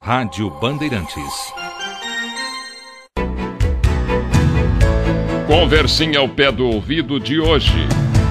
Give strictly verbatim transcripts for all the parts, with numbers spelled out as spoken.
Rádio Bandeirantes. Conversinha ao pé do ouvido de hoje.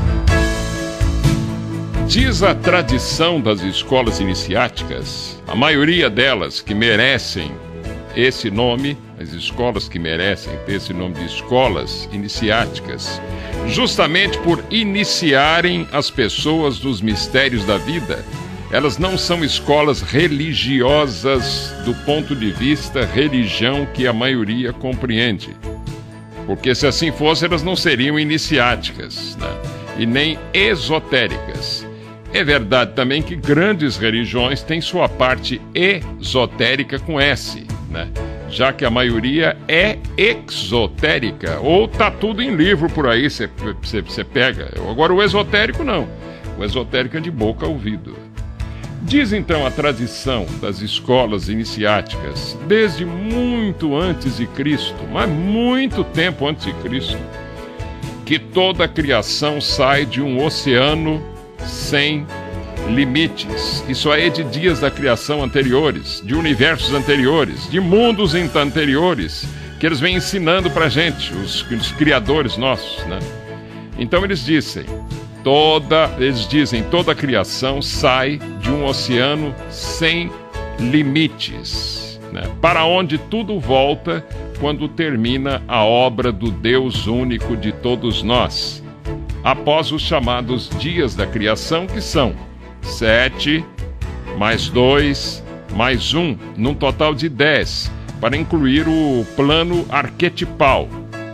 Diz a tradição das escolas iniciáticas, a maioria delas que merecem esse nome, as escolas que merecem ter esse nome de escolas iniciáticas, justamente por iniciarem as pessoas dos mistérios da vida. Elas não são escolas religiosas do ponto de vista religião que a maioria compreende. Porque se assim fosse, elas não seriam iniciáticas, né? E nem esotéricas. É verdade também que grandes religiões têm sua parte esotérica com S, né? Já que a maioria é exotérica, ou tá tudo em livro por aí, você pega. Agora o esotérico não. O esotérico é de boca a ouvido. Diz então a tradição das escolas iniciáticas, desde muito antes de Cristo, mas muito tempo antes de Cristo, que toda a criação sai de um oceano sem limites. Isso aí é de dias da criação anteriores, de universos anteriores, de mundos anteriores, que eles vêm ensinando pra gente, os, os criadores nossos, né? Então eles dizem, toda, eles dizem, toda a criação sai de um oceano sem limites, né? Para onde tudo volta quando termina a obra do Deus único de todos nós, após os chamados dias da criação, que são sete, mais dois, mais um, num total de dez, para incluir o plano arquetipal.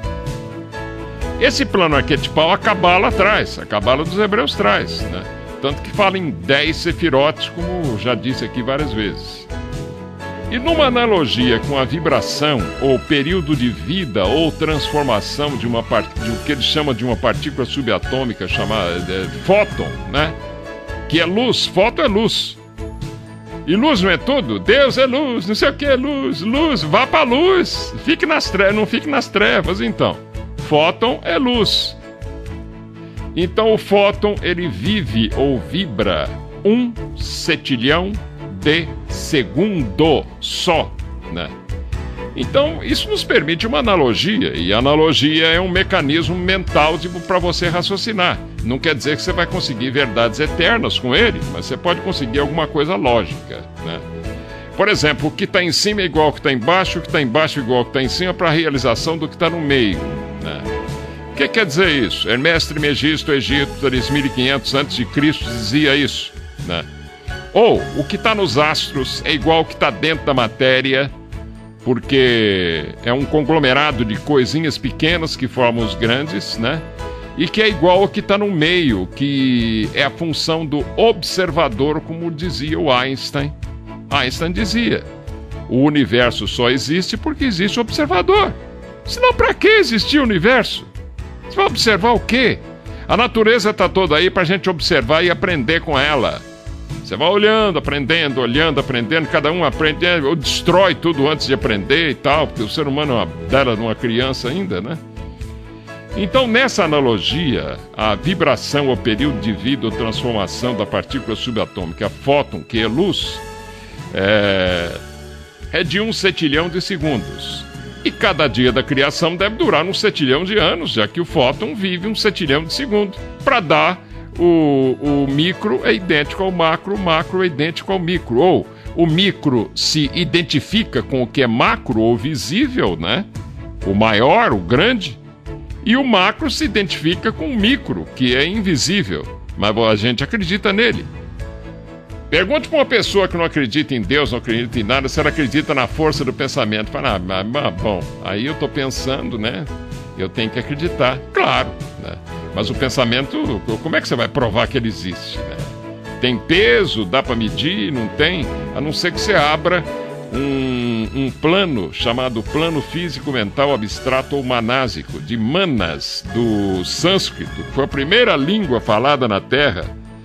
Esse plano arquetipal a Cabala traz, a Cabala dos Hebreus traz, né? Tanto que fala em dez sefirotes, como já disse aqui várias vezes. E numa analogia com a vibração, ou período de vida, ou transformação de uma part... de o que eles chamam de uma partícula subatômica chamada é, fóton, né? Que é luz, fóton é luz. E luz não é tudo? Deus é luz, não sei o que é luz, luz, vá pra luz, fique nas trevas, não fique nas trevas, então. Fóton é luz. Então o fóton, ele vive ou vibra um setilhão de segundo só, né? Então isso nos permite uma analogia, e a analogia é um mecanismo mental para você raciocinar. Não quer dizer que você vai conseguir verdades eternas com ele, mas você pode conseguir alguma coisa lógica, né? Por exemplo, o que está em cima é igual ao que está embaixo, o que está embaixo é igual ao que está em cima para a realização do que está no meio, né? O que quer dizer isso? Hermes Trismegisto, Egito, três mil e quinhentos antes de Cristo dizia isso, né? Ou o que está nos astros é igual ao que está dentro da matéria, porque é um conglomerado de coisinhas pequenas que formam os grandes, né? E que é igual ao que está no meio, que é a função do observador, como dizia o Einstein. Einstein dizia, o universo só existe porque existe o observador. Senão, para que existir o universo? Você vai observar o quê? A natureza está toda aí para a gente observar e aprender com ela. Você vai olhando, aprendendo, olhando, aprendendo, cada um aprende, ou destrói tudo antes de aprender e tal, porque o ser humano é uma bela de uma criança ainda, né? Então, nessa analogia, a vibração ou período de vida ou transformação da partícula subatômica, a fóton, que é luz, é, é de um setilhão de segundos. E cada dia da criação deve durar um setilhão de anos, já que o fóton vive um setilhão de segundo, para dar o, o micro é idêntico ao macro, o macro é idêntico ao micro. Ou o micro se identifica com o que é macro ou visível, né? O maior, o grande, e o macro se identifica com o micro, que é invisível, mas a gente acredita nele. Pergunte para uma pessoa que não acredita em Deus, não acredita em nada, se ela acredita na força do pensamento. Fala, ah, mas, bom, aí eu estou pensando, né? Eu tenho que acreditar, claro, né? Mas o pensamento, como é que você vai provar que ele existe, né? Tem peso, dá para medir, não tem? A não ser que você abra um, um plano chamado plano físico-mental abstrato ou manásico, de Manas, do sânscrito, que foi a primeira língua falada na Terra,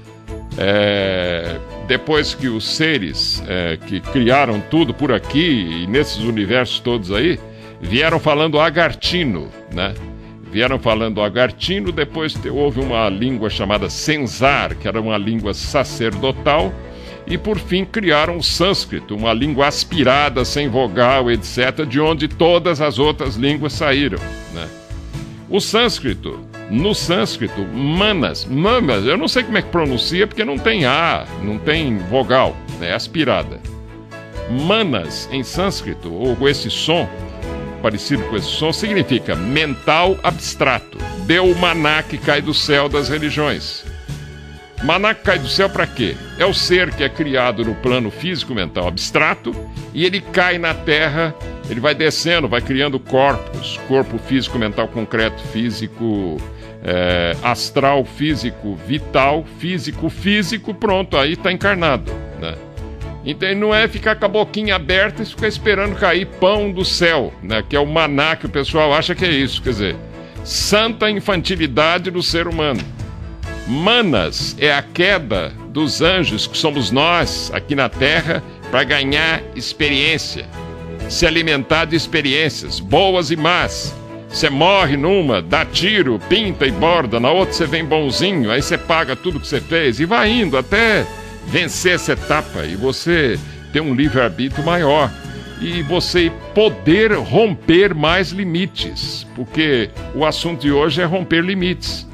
é, depois que os seres é, que criaram tudo por aqui e nesses universos todos aí, vieram falando agartino, né? Vieram falando agartino, depois houve uma língua chamada Senzar, que era uma língua sacerdotal, e por fim criaram o sânscrito, uma língua aspirada, sem vogal, etcétera, de onde todas as outras línguas saíram, né? O sânscrito, no sânscrito, manas, mamas, eu não sei como é que pronuncia, porque não tem A, não tem vogal, é aspirada. Manas, em sânscrito, ou com esse som, parecido com esse som, significa mental abstrato. Deu o maná que cai do céu das religiões. Maná que cai do céu para quê? É o ser que é criado no plano físico-mental abstrato e ele cai na terra, ele vai descendo, vai criando corpos, corpo físico-mental concreto, físico, é, astral, físico, vital, físico, físico, pronto, aí está encarnado, né? Então não é ficar com a boquinha aberta e ficar esperando cair pão do céu, né? Que é o maná que o pessoal acha que é isso, quer dizer, santa infantilidade do ser humano. Manas é a queda dos anjos, que somos nós aqui na Terra, para ganhar experiência, se alimentar de experiências, boas e más. Você morre numa, dá tiro, pinta e borda, na outra você vem bonzinho, aí você paga tudo que você fez e vai indo até vencer essa etapa e você ter um livre-arbítrio maior e você poder romper mais limites, porque o assunto de hoje é romper limites.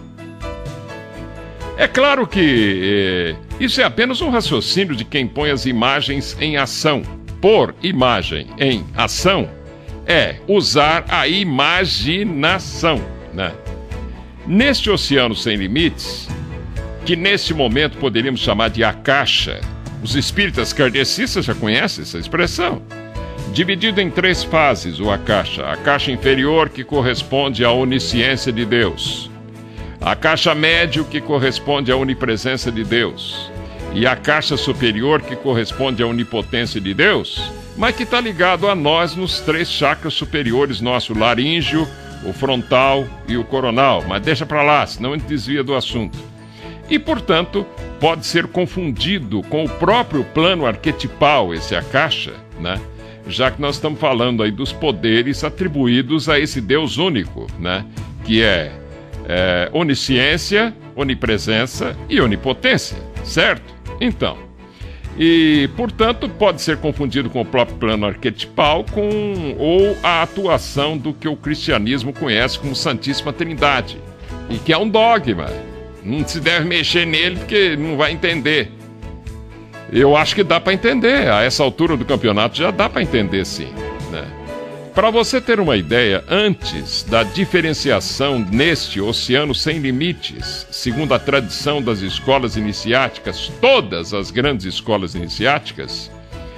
É claro que eh, isso é apenas um raciocínio de quem põe as imagens em ação. Pôr imagem em ação é usar a imaginação, né? Neste oceano sem limites, que neste momento poderíamos chamar de Akasha, os espíritas kardecistas já conhecem essa expressão, dividido em três fases o Akasha. A Akasha inferior, que corresponde à onisciência de Deus, a caixa médio, que corresponde à onipresença de Deus, e a caixa superior, que corresponde à onipotência de Deus, mas que está ligado a nós nos três chakras superiores nossos, o laríngeo, o frontal e o coronal. Mas deixa para lá, senão a gente desvia do assunto. E, portanto, pode ser confundido com o próprio plano arquetipal, esse Akasha, né? Já que nós estamos falando aí dos poderes atribuídos a esse Deus único, né? Que é É, onisciência, onipresença e onipotência, certo? Então, e, portanto, pode ser confundido com o próprio plano arquetipal com, ou a atuação do que o cristianismo conhece como Santíssima Trindade, e que é um dogma. Não se deve mexer nele porque não vai entender. Eu acho que dá para entender, a essa altura do campeonato já dá para entender sim, né? Para você ter uma ideia, antes da diferenciação neste oceano sem limites, segundo a tradição das escolas iniciáticas, todas as grandes escolas iniciáticas,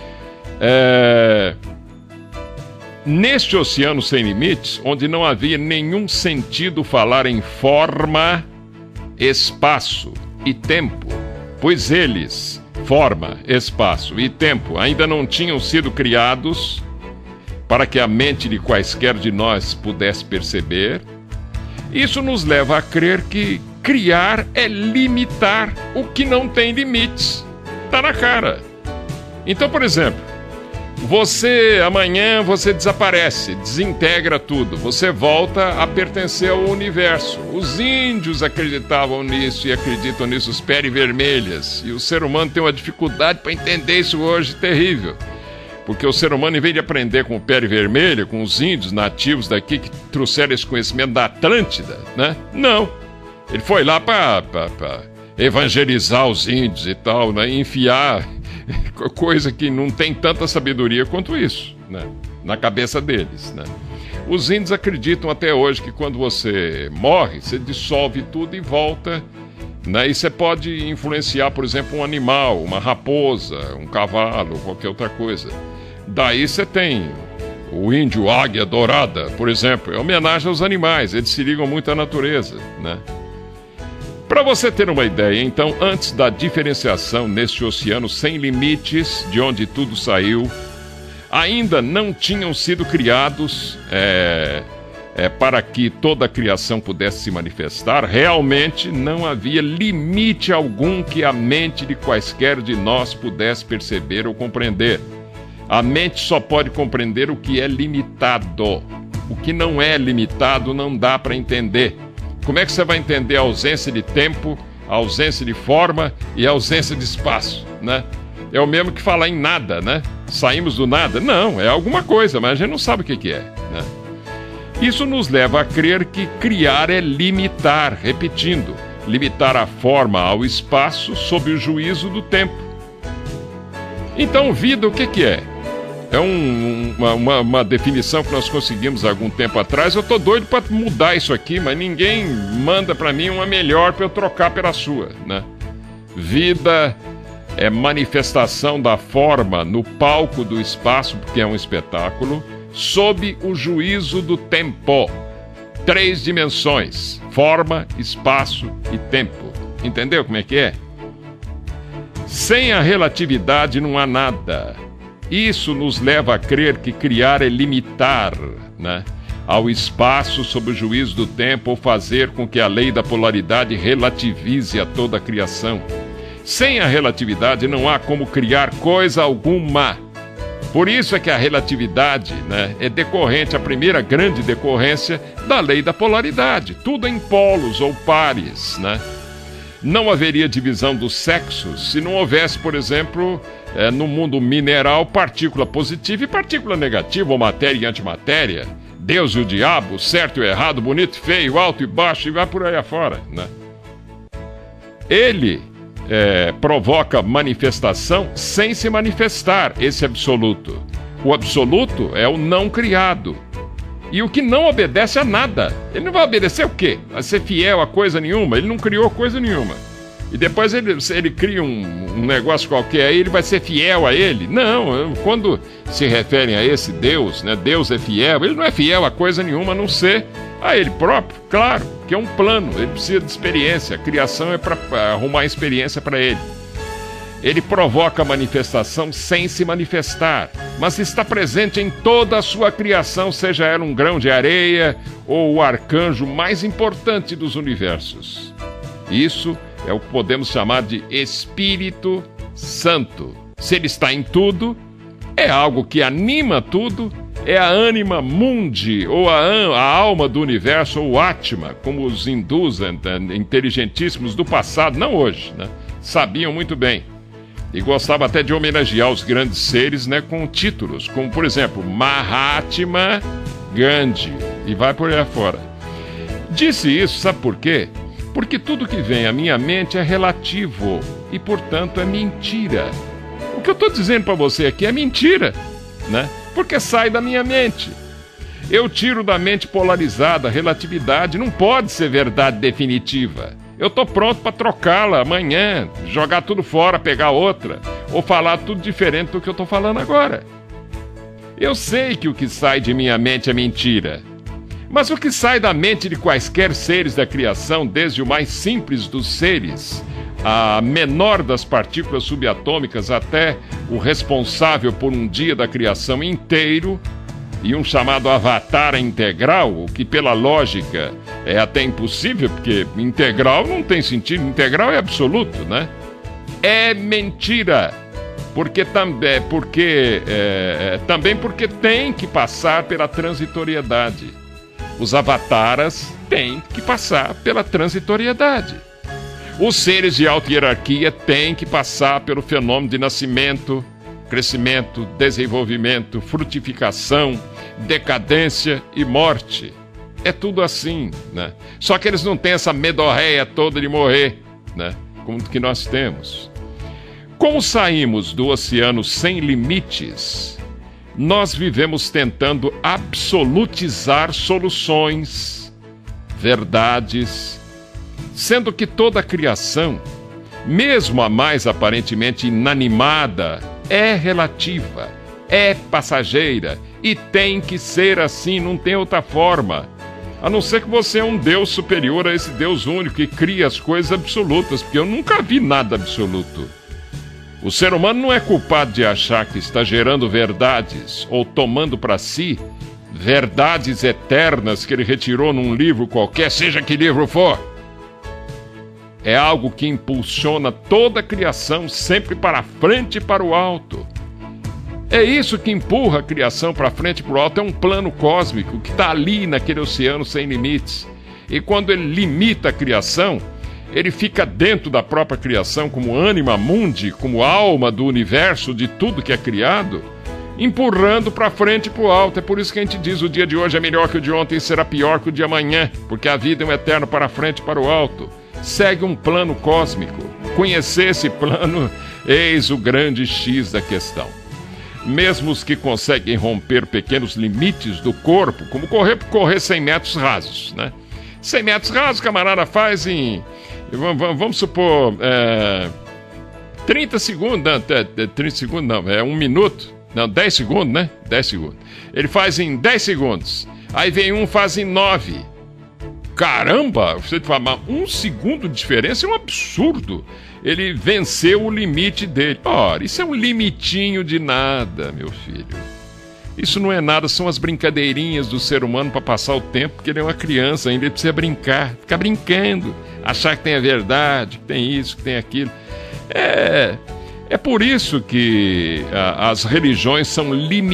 é... neste oceano sem limites, onde não havia nenhum sentido falar em forma, espaço e tempo, pois eles, forma, espaço e tempo, ainda não tinham sido criados para que a mente de quaisquer de nós pudesse perceber. Isso nos leva a crer que criar é limitar o que não tem limites. Está na cara. Então, por exemplo, você amanhã você desaparece, desintegra tudo, você volta a pertencer ao universo. Os índios acreditavam nisso e acreditam nisso, os pele vermelhas. E o ser humano tem uma dificuldade para entender isso hoje terrível. Porque o ser humano, em vez de aprender com o pele vermelho, com os índios nativos daqui que trouxeram esse conhecimento da Atlântida, né? Não. Ele foi lá para evangelizar os índios e tal, né? E enfiar coisa que não tem tanta sabedoria quanto isso, né? Na cabeça deles, né? Os índios acreditam até hoje que quando você morre, você dissolve tudo e volta, né? E você pode influenciar, por exemplo, um animal, uma raposa, um cavalo, qualquer outra coisa. Daí você tem o índio águia dourada, por exemplo, é homenagem aos animais, eles se ligam muito à natureza, né? Para você ter uma ideia, então, antes da diferenciação neste oceano sem limites, de onde tudo saiu, ainda não tinham sido criados é, é, para que toda a criação pudesse se manifestar. Realmente não havia limite algum que a mente de quaisquer de nós pudesse perceber ou compreender. A mente só pode compreender o que é limitado. O que não é limitado não dá para entender. Como é que você vai entender a ausência de tempo, a ausência de forma e a ausência de espaço, né? É o mesmo que falar em nada, né? Saímos do nada. Não, é alguma coisa, mas a gente não sabe o que, que é, né? Isso nos leva a crer que criar é limitar, repetindo, limitar a forma ao espaço sob o juízo do tempo. Então, vida, o que, que é? É um, uma, uma, uma definição que nós conseguimos há algum tempo atrás. Eu tô doido para mudar isso aqui, mas ninguém manda para mim uma melhor para eu trocar pela sua, né? Vida é manifestação da forma no palco do espaço, porque é um espetáculo, sob o juízo do tempo. Três dimensões: forma, espaço e tempo. Entendeu como é que é? Sem a relatividade não há nada. Isso nos leva a crer que criar é limitar, né, ao espaço sob o juízo do tempo, ou fazer com que a lei da polaridade relativize a toda a criação. Sem a relatividade não há como criar coisa alguma. Por isso é que a relatividade, né, é decorrente, a primeira grande decorrência da lei da polaridade. Tudo em polos ou pares, né? Não haveria divisão dos sexos se não houvesse, por exemplo, é, no mundo mineral, partícula positiva e partícula negativa, ou matéria e antimatéria, Deus e o diabo, certo e errado, bonito e feio, alto e baixo, e vai por aí afora, né? Ele é, provoca manifestação sem se manifestar, esse absoluto. O absoluto é o não criado. E o que não obedece a nada. Ele não vai obedecer o quê? Vai ser fiel a coisa nenhuma? Ele não criou coisa nenhuma. E depois ele, ele cria um, um negócio qualquer aí, ele vai ser fiel a ele? Não, quando se referem a esse Deus, né? Deus é fiel, ele não é fiel a coisa nenhuma, a não ser a ele próprio, claro, que é um plano, ele precisa de experiência, a criação é para arrumar experiência para ele. Ele provoca a manifestação sem se manifestar, mas está presente em toda a sua criação, seja ela um grão de areia ou o arcanjo mais importante dos universos. Isso é o que podemos chamar de Espírito Santo. Se ele está em tudo, é algo que anima tudo, é a anima mundi, ou a, a alma do universo, ou Atma, como os hindus inteligentíssimos do passado, não hoje, né, sabiam muito bem. E gostava até de homenagear os grandes seres, né, com títulos, como, por exemplo, Mahatma Gandhi, e vai por aí afora. Disse isso, sabe por quê? Porque tudo que vem à minha mente é relativo e, portanto, é mentira. O que eu estou dizendo para você aqui é mentira, né? Porque sai da minha mente. Eu tiro da mente polarizada a relatividade, não pode ser verdade definitiva. Eu estou pronto para trocá-la amanhã, jogar tudo fora, pegar outra, ou falar tudo diferente do que eu estou falando agora. Eu sei que o que sai de minha mente é mentira, mas o que sai da mente de quaisquer seres da criação, desde o mais simples dos seres, a menor das partículas subatômicas, até o responsável por um dia da criação inteiro, e um chamado avatar integral, o que pela lógica é até impossível, porque integral não tem sentido, integral é absoluto, né? É mentira, porque, também, porque, é, também porque tem que passar pela transitoriedade. Os avataras têm que passar pela transitoriedade. Os seres de alta hierarquia têm que passar pelo fenômeno de nascimento, crescimento, desenvolvimento, frutificação, decadência e morte. É tudo assim, né? Só que eles não têm essa medorréia toda de morrer, né, como que nós temos. Como saímos do oceano sem limites, nós vivemos tentando absolutizar soluções, verdades, sendo que toda a criação, mesmo a mais aparentemente inanimada, é relativa, é passageira e tem que ser assim, não tem outra forma. A não ser que você é um Deus superior a esse Deus único que cria as coisas absolutas, porque eu nunca vi nada absoluto. O ser humano não é culpado de achar que está gerando verdades ou tomando para si verdades eternas que ele retirou num livro qualquer, seja que livro for. É algo que impulsiona toda a criação sempre para frente e para o alto. É isso que empurra a criação para frente e para o alto, é um plano cósmico que está ali naquele oceano sem limites. E quando ele limita a criação, Ele fica dentro da própria criação como anima mundi, como alma do universo, de tudo que é criado, empurrando para frente e para o alto. É por isso que a gente diz: o dia de hoje é melhor que o de ontem e será pior que o de amanhã, porque a vida é um eterno para frente e para o alto. Segue um plano cósmico. Conhecer esse plano, eis o grande X da questão. Mesmo os que conseguem romper pequenos limites do corpo, como correr, correr cem metros rasos, né? cem metros rasos, o camarada faz em, vamos, vamos supor, é, trinta segundos, não, trinta segundos não, é um minuto, não, dez segundos, né? dez segundos. Ele faz em dez segundos, aí vem um, faz em nove. Caramba, você fala, um segundo de diferença é um absurdo. Ele venceu o limite dele. Ora, isso é um limitinho de nada, meu filho. Isso não é nada, são as brincadeirinhas do ser humano para passar o tempo, porque ele é uma criança ainda, ele precisa brincar, ficar brincando, achar que tem a verdade, que tem isso, que tem aquilo. É, é por isso que a, as religiões são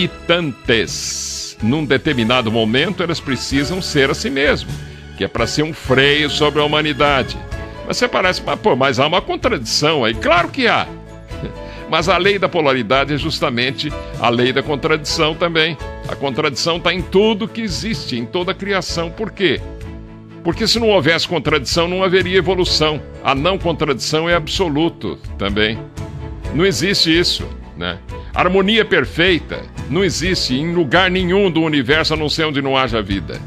limitantes. Num determinado momento, elas precisam ser assim mesmo, que é para ser um freio sobre a humanidade. Mas você parece, mas, pô, mas há uma contradição aí. Claro que há. Mas a lei da polaridade é justamente a lei da contradição também. A contradição está em tudo que existe, em toda a criação. Por quê? Porque se não houvesse contradição, não haveria evolução. A não contradição é absoluto também. Não existe isso, né? Harmonia perfeita não existe em lugar nenhum do universo, a não ser onde não haja vida.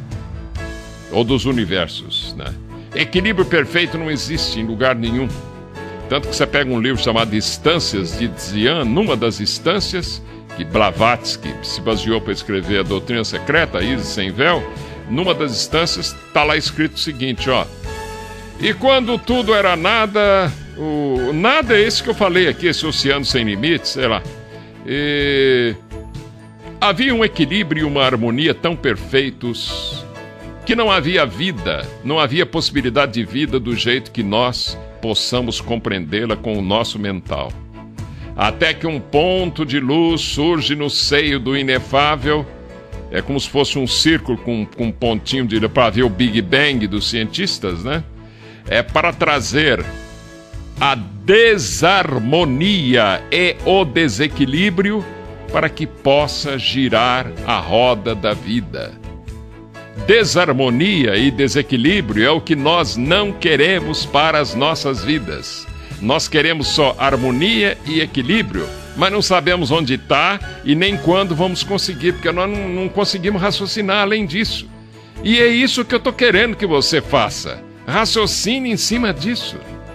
Ou dos universos, né? Equilíbrio perfeito não existe em lugar nenhum. Tanto que você pega um livro chamado Instâncias de Dzyan, numa das instâncias, que Blavatsky se baseou para escrever a Doutrina Secreta, a Isis Sem Véu, numa das instâncias está lá escrito o seguinte, ó. E quando tudo era nada, o nada é esse que eu falei aqui, esse oceano sem limites, sei lá. E havia um equilíbrio e uma harmonia tão perfeitos que não havia vida, não havia possibilidade de vida do jeito que nós possamos compreendê-la com o nosso mental. Até que um ponto de luz surge no seio do inefável, é como se fosse um círculo com, com um pontinho de para ver o Big Bang dos cientistas, né? É para trazer a desarmonia e o desequilíbrio para que possa girar a roda da vida. Desarmonia e desequilíbrio é o que nós não queremos para as nossas vidas. Nós queremos só harmonia e equilíbrio, mas não sabemos onde está e nem quando vamos conseguir, porque nós não, não conseguimos raciocinar além disso. E é isso que eu estou querendo que você faça. Raciocine em cima disso.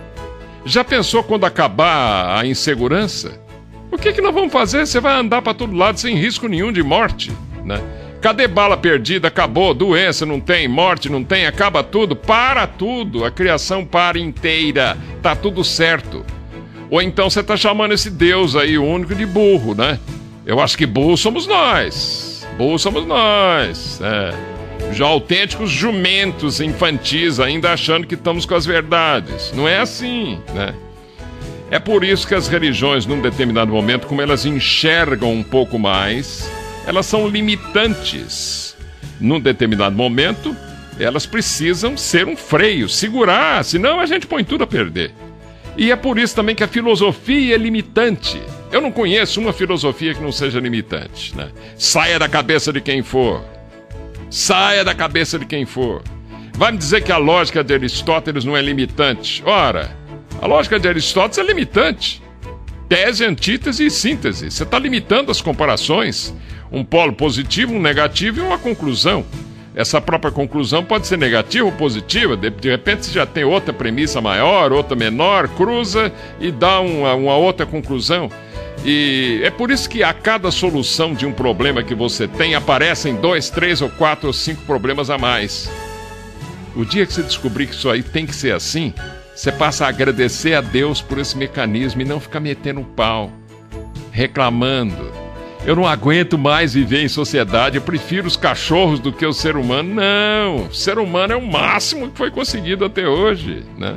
Já pensou quando acabar a insegurança? O que, que nós vamos fazer? Você vai andar para todo lado sem risco nenhum de morte, né? Cadê bala perdida? Acabou. Doença não tem, morte não tem, acaba tudo. Para tudo. A criação para inteira. Tá tudo certo. Ou então você tá chamando esse Deus aí, o único, de burro, né? Eu acho que burro somos nós. Burro somos nós. É. Já autênticos jumentos infantis, ainda achando que estamos com as verdades. Não é assim, né? É por isso que as religiões, num determinado momento, como elas enxergam um pouco mais, elas são limitantes. Num determinado momento, elas precisam ser um freio, segurar, senão a gente põe tudo a perder. E é por isso também que a filosofia é limitante. Eu não conheço uma filosofia que não seja limitante, né? Saia da cabeça de quem for. Saia da cabeça de quem for. Vai me dizer que a lógica de Aristóteles não é limitante? Ora, a lógica de Aristóteles é limitante. Tese, antítese e síntese. Você está limitando as comparações. Um polo positivo, um negativo e uma conclusão. Essa própria conclusão pode ser negativa ou positiva. De, de repente você já tem outra premissa maior, outra menor, cruza e dá uma, uma outra conclusão. E é por isso que a cada solução de um problema que você tem, aparecem dois, três ou quatro ou cinco problemas a mais. O dia que você descobrir que isso aí tem que ser assim, você passa a agradecer a Deus por esse mecanismo e não ficar metendo o pau, reclamando. Eu não aguento mais viver em sociedade, eu prefiro os cachorros do que o ser humano. Não, o ser humano é o máximo que foi conseguido até hoje, né?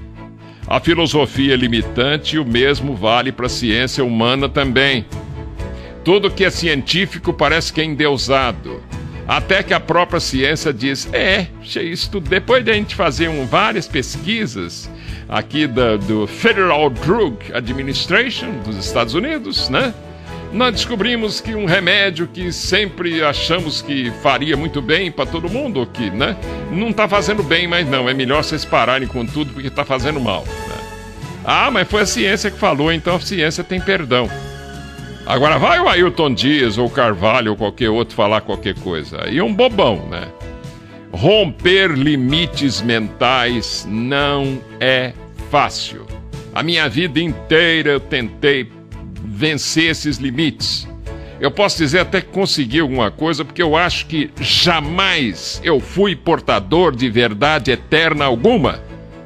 A filosofia é limitante e o mesmo vale para a ciência humana também. Tudo que é científico parece que é endeusado. Até que a própria ciência diz, é, isso, depois de a gente fazer um, várias pesquisas aqui da, do Federal Drug Administration dos Estados Unidos, né? Nós descobrimos que um remédio que sempre achamos que faria muito bem para todo mundo, que, né, não está fazendo bem, mas não, é melhor vocês pararem com tudo porque está fazendo mal. Né? Ah, mas foi a ciência que falou, então a ciência tem perdão. Agora vai o Ailton Dias ou Carvalho ou qualquer outro falar qualquer coisa. Aí é um bobão, né? Romper limites mentais não é fácil. A minha vida inteira eu tentei vencer esses limites. Eu posso dizer até que consegui alguma coisa, porque eu acho que jamais eu fui portador de verdade eterna alguma.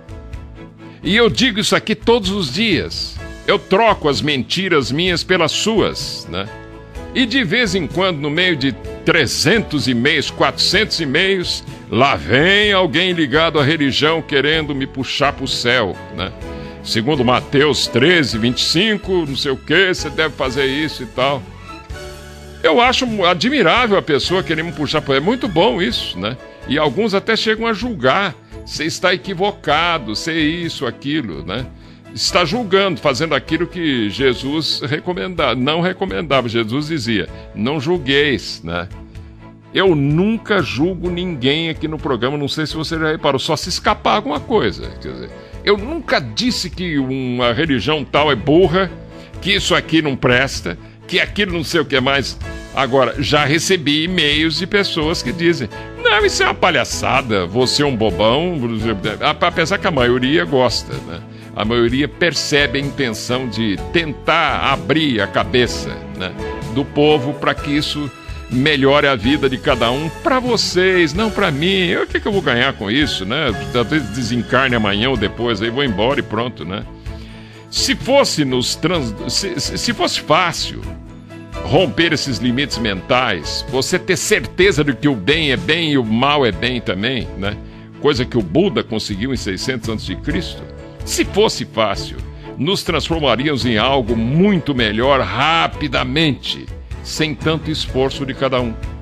E eu digo isso aqui todos os dias. Eu troco as mentiras minhas pelas suas, né? E de vez em quando, no meio de trezentos e-mails, quatrocentos e-mails, lá vem alguém ligado à religião querendo me puxar para o céu, né? Segundo Mateus treze, vinte e cinco, não sei o que, você deve fazer isso e tal. Eu acho admirável a pessoa querer me puxar para o céu. É muito bom isso, né? E alguns até chegam a julgar. Você está equivocado, você é isso, aquilo, né? Está julgando, fazendo aquilo que Jesus recomendava, não recomendava. Jesus dizia, não julgueis, né? Eu nunca julgo ninguém aqui no programa, não sei se você já reparou, só se escapar alguma coisa. Quer dizer, eu nunca disse que uma religião tal é burra, que isso aqui não presta, que aquilo não sei o que mais. Agora, já recebi e-mails de pessoas que dizem, não, isso é uma palhaçada, você é um bobão, apesar que a maioria gosta, né? A maioria percebe a intenção de tentar abrir a cabeça, né, do povo para que isso melhore a vida de cada um, para vocês, não para mim. O que, que eu vou ganhar com isso, né? Talvez desencarne amanhã ou depois, aí vou embora e pronto, né? Se fosse nos trans... se, se fosse fácil romper esses limites mentais, você ter certeza de que o bem é bem e o mal é bem também, né? Coisa que o Buda conseguiu em seiscentos antes de Cristo. Se fosse fácil, nos transformaríamos em algo muito melhor rapidamente, sem tanto esforço de cada um.